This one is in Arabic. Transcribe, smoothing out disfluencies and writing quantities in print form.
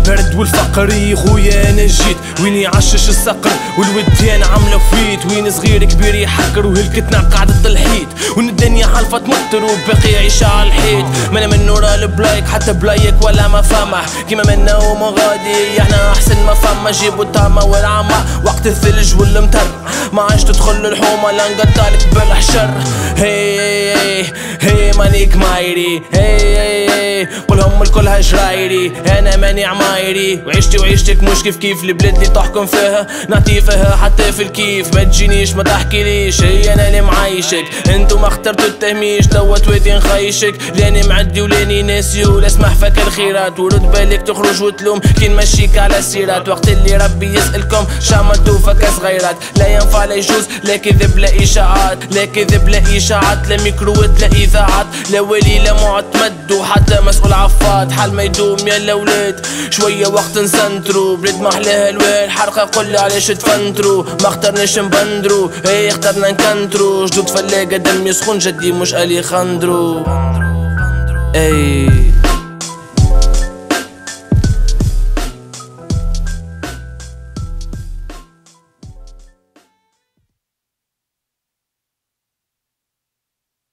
البرد والفقر خويا انا جيت وين يعشش الصقر والوديان عامله فيت وين صغير كبير يحكر وهلكتنا قاعدة الحيط وان الدنيا حالفة تمطر وباقي عيشة على الحيط ما انا من نورا البلايك حتى بلايك ولا ما فمح كيما منا ومغادي احنا احسن ما فما جيبوا الطامة والعمى وقت الثلج والمطر ما عادش تدخل الحومة لا نقطعلك بالحشر هي مانيك مايري هي قولهم الكل هجرايري انا ماني عمايري وعيشتي وعيشتك مش كيف البلاد اللي تحكم فيها نعطي فيها حتى في الكيف ما تجينيش ما تحكيليش هي انا اللي معايشك انتو ما اخترتوا التهميش توا تويتي نخيشك لاني معدي ولاني ناسي ولا اسمح فك الخيرات ورد بالك تخرج وتلوم كي نمشيك على السيرات وقت اللي ربي يسألكم شعملتو فك صغيرات لا ينفع لا يجوز لا كذب لا اشاعات لا كذب لا اشاعات لا ميكروات لا اذاعات لا ولي لا معتمد وحتى مسؤول عفات حال ما يدوم يا الاولاد شويه وقت نسنترو بلاد ما احلاها الوال حرقه قولي علاش تفنترو ما اخترناش نبندرو ايه اخترنا نكنترو جدود فلاقه دم يسخن جدي مش اليخاندرو اي